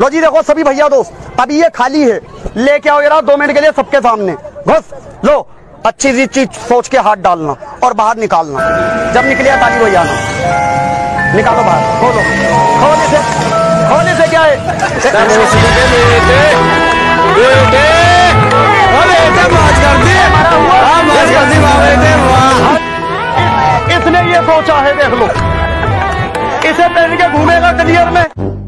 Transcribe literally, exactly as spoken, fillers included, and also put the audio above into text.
लो जी देखो सभी भैया दोस्त, अभी ये खाली है, लेके आओ जरा दो मिनट के लिए सबके सामने। घुस लो, अच्छी सी चीज सोच के हाथ डालना और बाहर निकालना। जब निकलिया ताली बजाना, निकालो बाहर, खोलो खोले से, खोले से क्या है? इसने ये सोचा है, देख लो, इसे पहन के घूमेगा कलियर में।